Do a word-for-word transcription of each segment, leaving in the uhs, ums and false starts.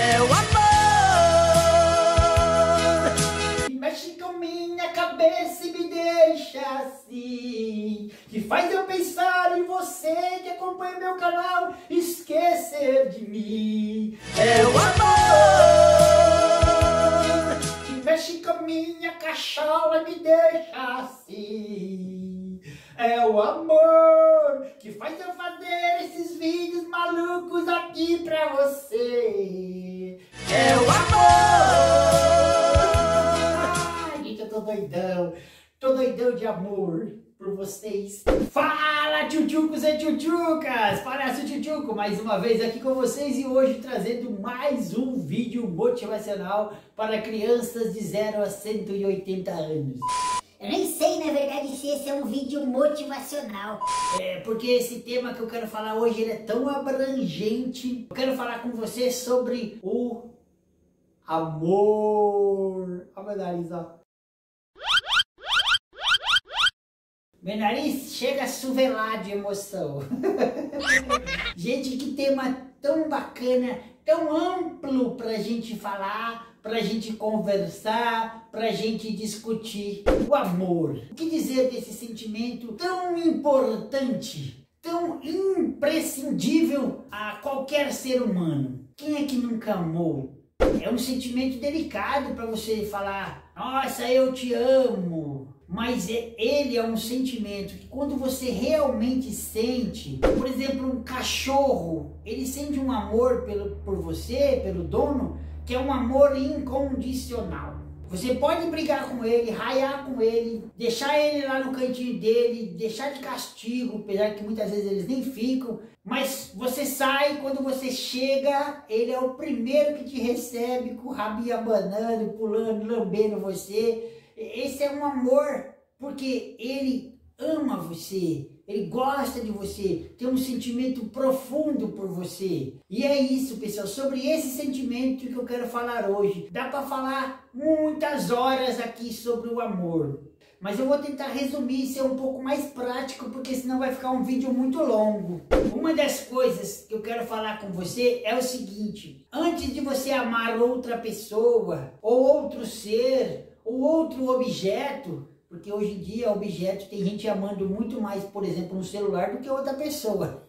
É o amor que mexe com minha cabeça e me deixa assim, que faz eu pensar em você, que acompanha meu canal, esquecer de mim. É o amor que mexe com minha cachola e me deixa assim. É o amor que faz eu fazer esses vídeos malucos aqui pra você. É o amor. Ai, gente, eu tô doidão. Tô doidão de amor por vocês. Fala, tchutchucos e tchutchucas! Parece o Tchutchuco mais uma vez aqui com vocês e hoje trazendo mais um vídeo motivacional para crianças de zero a cento e oitenta anos. Eu nem sei, na verdade, se esse é um vídeo motivacional. É, porque esse tema que eu quero falar hoje ele é tão abrangente. Eu quero falar com você sobre o amor. Olha meu nariz, ó. Meu nariz chega a suvelar de emoção. Gente, que tema tão bacana, tão amplo pra gente falar, pra gente conversar, pra gente discutir. O amor. O que dizer desse sentimento tão importante, tão imprescindível a qualquer ser humano? Quem é que nunca amou? É um sentimento delicado para você falar, nossa, eu te amo. Mas ele é um sentimento que quando você realmente sente, por exemplo, um cachorro, ele sente um amor pelo, por você, pelo dono, que é um amor incondicional. Você pode brigar com ele, raiar com ele, deixar ele lá no cantinho dele, deixar de castigo, apesar que muitas vezes eles nem ficam, mas você sai, quando você chega, ele é o primeiro que te recebe com o rabinho abanando, pulando, lambendo você. Esse é um amor, porque ele ama você, ele gosta de você, tem um sentimento profundo por você. E é isso, pessoal, sobre esse sentimento que eu quero falar hoje. Dá para falar muitas horas aqui sobre o amor, mas eu vou tentar resumir e ser um pouco mais prático, porque senão vai ficar um vídeo muito longo. Uma das coisas que eu quero falar com você é o seguinte: antes de você amar outra pessoa, ou outro ser, ou outro objeto, porque hoje em dia objeto tem gente amando muito mais, por exemplo, um celular do que outra pessoa.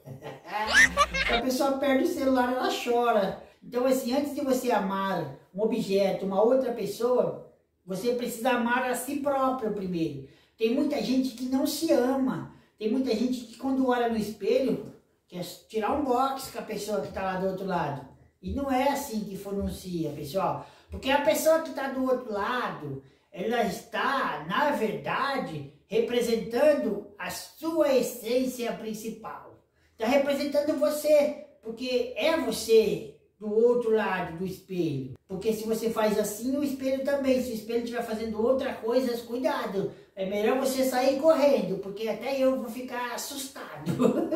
Se a pessoa perde o celular, ela chora. Então assim, antes de você amar um objeto, uma outra pessoa, você precisa amar a si próprio primeiro. Tem muita gente que não se ama. Tem muita gente que quando olha no espelho, quer tirar um box com a pessoa que está lá do outro lado. E não é assim que funciona, pessoal. Porque a pessoa que está do outro lado, ela está, na verdade, representando a sua essência principal. Está representando você, porque é você do outro lado do espelho. Porque se você faz assim, o espelho também. Se o espelho estiver fazendo outra coisa, cuidado. É melhor você sair correndo, porque até eu vou ficar assustado.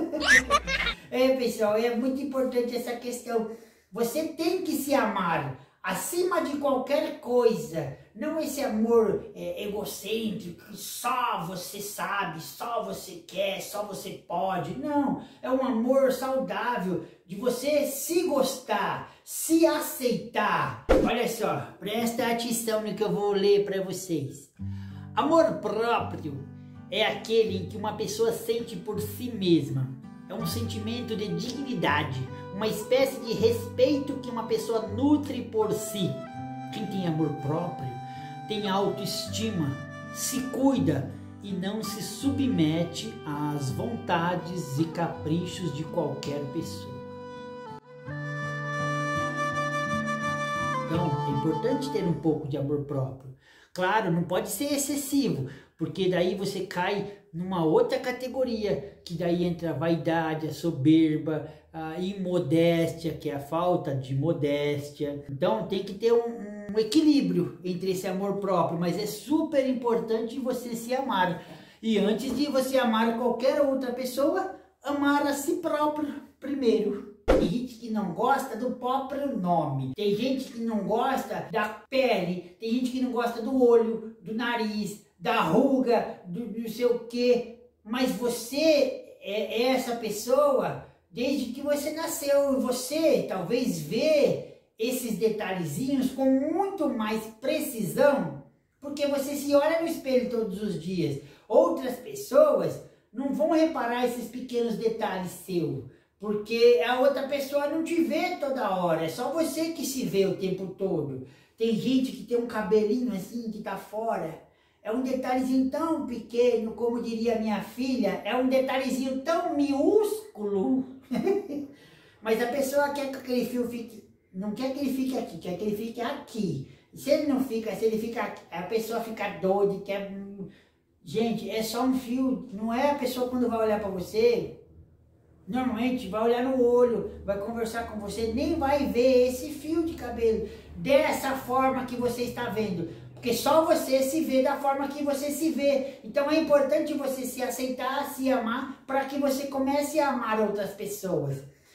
É, pessoal, é muito importante essa questão. Você tem que se amar acima de qualquer coisa. Não esse amor é, egocêntrico, que só você sabe, só você quer, só você pode. Não, é um amor saudável, de você se gostar, se aceitar. Olha só, presta atenção no que eu vou ler para vocês. Amor próprio é aquele em que uma pessoa sente por si mesma. É um sentimento de dignidade, uma espécie de respeito que uma pessoa nutre por si. Quem tem amor próprio tem autoestima, se cuida e não se submete às vontades e caprichos de qualquer pessoa. Então, é importante ter um pouco de amor próprio. Claro, não pode ser excessivo, porque daí você cai numa outra categoria, que daí entra a vaidade, a soberba, a imodéstia, que é a falta de modéstia. Então tem que ter um, um equilíbrio entre esse amor próprio, mas é super importante você se amar. E antes de você amar qualquer outra pessoa, amar a si próprio primeiro. Tem gente que não gosta do próprio nome. Tem gente que não gosta da pele. Tem gente que não gosta do olho, do nariz, da ruga, do, do sei o quê. Mas você é essa pessoa desde que você nasceu. E você talvez vê esses detalhezinhos com muito mais precisão, porque você se olha no espelho todos os dias. Outras pessoas não vão reparar esses pequenos detalhes seus, porque a outra pessoa não te vê toda hora, é só você que se vê o tempo todo. Tem gente que tem um cabelinho assim, que tá fora, é um detalhezinho tão pequeno, como diria minha filha, é um detalhezinho tão minúsculo, mas a pessoa quer que ele fio fique, não quer que ele fique aqui, quer que ele fique aqui. Se ele não fica, se ele fica aqui, a pessoa fica doida, quer... Gente, é só um fio, não é a pessoa quando vai olhar para você, normalmente vai olhar no olho, vai conversar com você, nem vai ver esse fio de cabelo dessa forma que você está vendo, porque só você se vê da forma que você se vê. Então é importante você se aceitar, se amar, para que você comece a amar outras pessoas.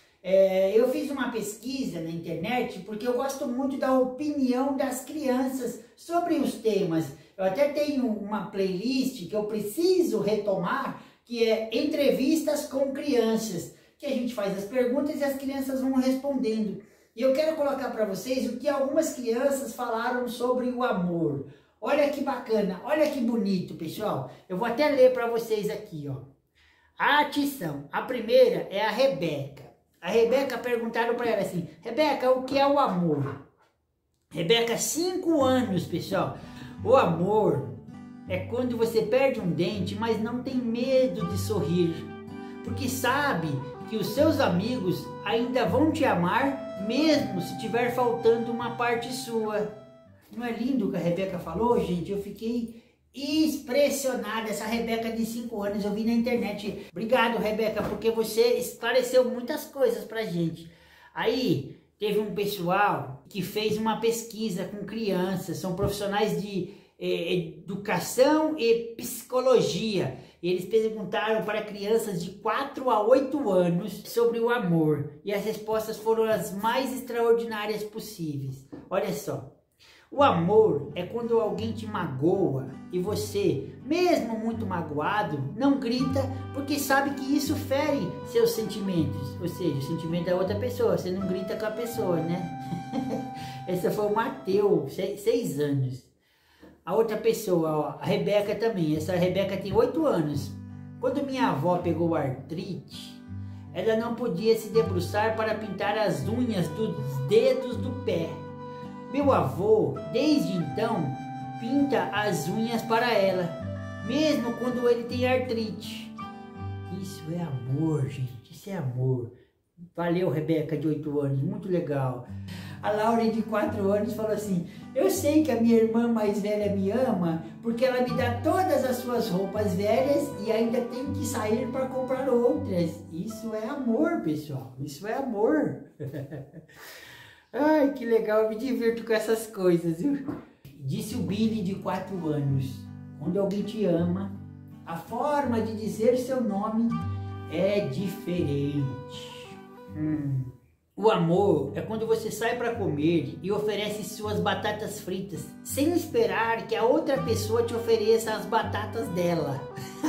É, eu fiz uma pesquisa na internet, porque eu gosto muito da opinião das crianças sobre os temas. Eu até tenho uma playlist que eu preciso retomar, que é entrevistas com crianças, que a gente faz as perguntas e as crianças vão respondendo. E eu quero colocar para vocês o que algumas crianças falaram sobre o amor. Olha que bacana, olha que bonito, pessoal. Eu vou até ler para vocês aqui, ó. Atenção, a primeira é a Rebeca. A Rebeca perguntaram para ela assim, Rebeca, o que é o amor? Rebeca, cinco anos, pessoal. O amor é quando você perde um dente, mas não tem medo de sorrir, porque sabe que os seus amigos ainda vão te amar, mesmo se tiver faltando uma parte sua. Não é lindo o que a Rebeca falou, gente? Eu fiquei impressionada. Essa Rebeca de cinco anos, eu vi na internet. Obrigado, Rebeca, porque você esclareceu muitas coisas pra gente. Aí, teve um pessoal que fez uma pesquisa com crianças, são profissionais de eh, educação e psicologia. Eles perguntaram para crianças de quatro a oito anos sobre o amor. E as respostas foram as mais extraordinárias possíveis. Olha só. O amor é quando alguém te magoa e você, mesmo muito magoado, não grita porque sabe que isso fere seus sentimentos. Ou seja, o sentimento da outra pessoa, você não grita com a pessoa, né? Essa foi o Mateus, seis, seis anos. A outra pessoa, ó, a Rebeca também. Essa Rebeca tem oito anos. Quando minha avó pegou artrite, ela não podia se debruçar para pintar as unhas dos dedos do pé. Meu avô, desde então, pinta as unhas para ela, mesmo quando ele tem artrite. Isso é amor, gente, isso é amor. Valeu, Rebeca, de oito anos, muito legal. A Laura, de quatro anos, falou assim, eu sei que a minha irmã mais velha me ama, porque ela me dá todas as suas roupas velhas e ainda tem que sair para comprar outras. Isso é amor, pessoal, isso é amor. Ai, que legal, eu me divirto com essas coisas, viu? Disse o Billy, de quatro anos, quando alguém te ama, a forma de dizer seu nome é diferente. Hum. O amor é quando você sai para comer e oferece suas batatas fritas, sem esperar que a outra pessoa te ofereça as batatas dela.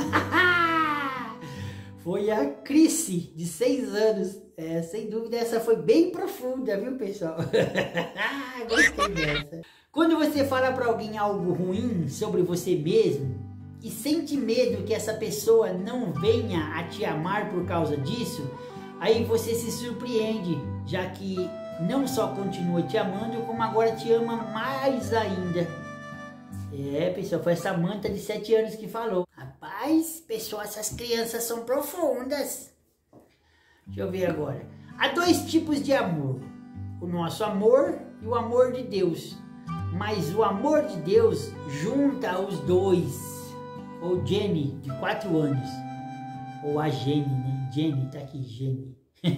Foi a Chrissy, de seis anos. É, sem dúvida, essa foi bem profunda, viu, pessoal? Gostei dessa. Quando você fala para alguém algo ruim sobre você mesmo e sente medo que essa pessoa não venha a te amar por causa disso, aí você se surpreende, já que não só continua te amando, como agora te ama mais ainda. É, pessoal, foi essa Samanta de sete anos que falou. Rapaz, pessoal, essas crianças são profundas. Deixa eu ver agora. Há dois tipos de amor. O nosso amor e o amor de Deus. Mas o amor de Deus junta os dois. Ou Jenny, de quatro anos. Ou a Jenny, né? Jenny, tá aqui, Jenny.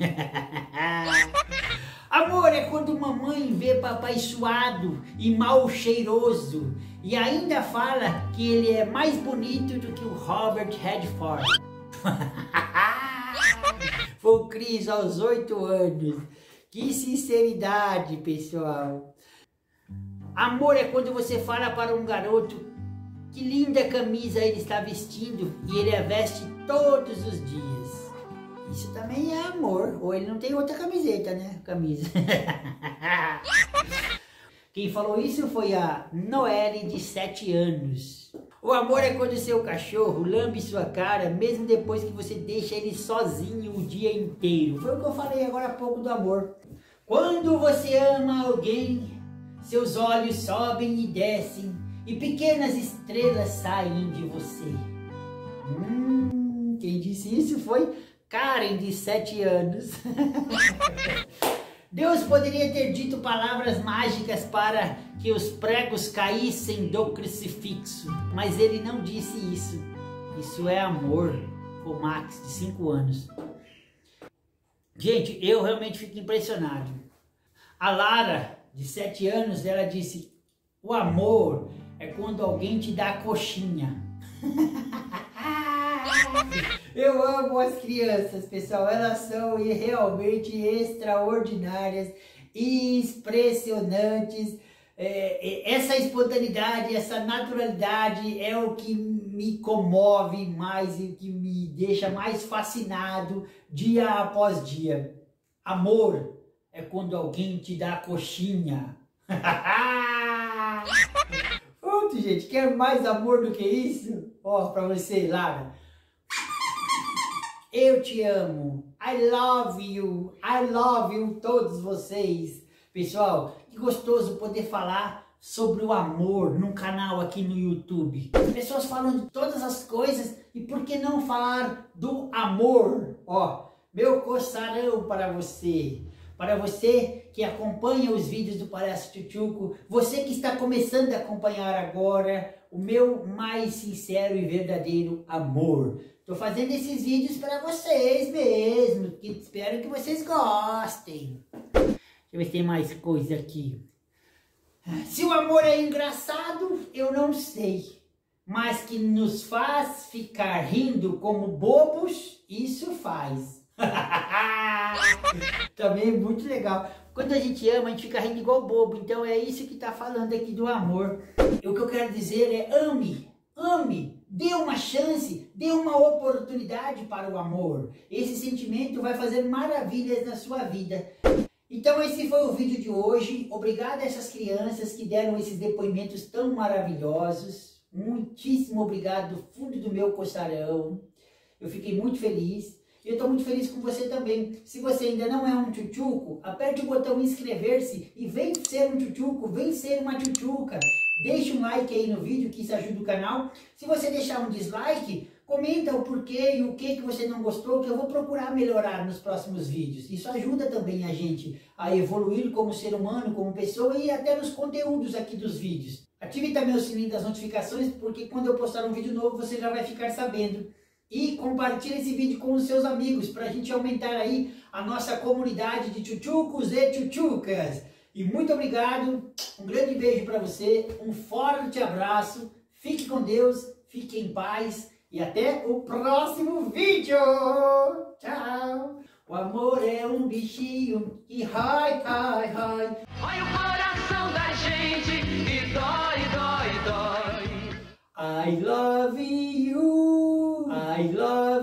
Amor é quando mamãe vê papai suado e mal cheiroso e ainda fala que ele é mais bonito do que o Robert Redford. Foi o Cris aos oito anos. Que sinceridade, pessoal. Amor é quando você fala para um garoto que linda camisa ele está vestindo e ele a veste todos os dias. Isso também é amor. Ou ele não tem outra camiseta, né? Camisa. Quem falou isso foi a Noelle, de sete anos. O amor é quando seu cachorro lambe sua cara, mesmo depois que você deixa ele sozinho o dia inteiro. Foi o que eu falei agora há pouco do amor. Quando você ama alguém, seus olhos sobem e descem, e pequenas estrelas saem de você. Hum, quem disse isso foi Karen, de sete anos. Deus poderia ter dito palavras mágicas para que os pregos caíssem do crucifixo, mas ele não disse isso. Isso é amor. O Max, de cinco anos. Gente, eu realmente fico impressionado. A Lara, de sete anos, ela disse: o amor é quando alguém te dá coxinha. Eu amo as crianças, pessoal. Elas são realmente extraordinárias, impressionantes. É, essa espontaneidade, essa naturalidade é o que me comove mais e que me deixa mais fascinado dia após dia. Amor é quando alguém te dá coxinha. Pronto, gente. Quer mais amor do que isso? Ó, pra você, Lara. Eu te amo. I love you. I love you, todos vocês. Pessoal, que gostoso poder falar sobre o amor num canal aqui no YouTube. As pessoas falam de todas as coisas, e por que não falar do amor? Ó, meu coçarão para você. Para você que acompanha os vídeos do Palhaço Tchutchuco, você que está começando a acompanhar agora, o meu mais sincero e verdadeiro amor. Estou fazendo esses vídeos para vocês mesmo, que espero que vocês gostem. Deixa eu ver se tem mais coisa aqui. Se o amor é engraçado, eu não sei. Mas que nos faz ficar rindo como bobos, isso faz. Também muito legal. Quando a gente ama, a gente fica rindo igual bobo. Então é isso que está falando aqui do amor. E o que eu quero dizer é: ame, ame, dê uma chance, dê uma oportunidade para o amor. Esse sentimento vai fazer maravilhas na sua vida. Então esse foi o vídeo de hoje. Obrigado a essas crianças que deram esses depoimentos tão maravilhosos. Muitíssimo obrigado do fundo do meu coçarão. Eu fiquei muito feliz. E eu estou muito feliz com você também. Se você ainda não é um tchutchuco, aperte o botão inscrever-se e vem ser um tchutchuco, vem ser uma tchutchuca. Deixe um like aí no vídeo, que isso ajuda o canal. Se você deixar um dislike, comenta o porquê e o que, que você não gostou, que eu vou procurar melhorar nos próximos vídeos. Isso ajuda também a gente a evoluir como ser humano, como pessoa, e até nos conteúdos aqui dos vídeos. Ative também o sininho das notificações, porque quando eu postar um vídeo novo, você já vai ficar sabendo. E compartilhe esse vídeo com os seus amigos, para a gente aumentar aí a nossa comunidade de tchutchucos e tchutchucas. E muito obrigado, um grande beijo para você, um forte abraço, fique com Deus, fique em paz e até o próximo vídeo. Tchau! O amor é um bichinho que rai, rai, rai. Olha o coração da gente e dói, dói, dói. I love you. I love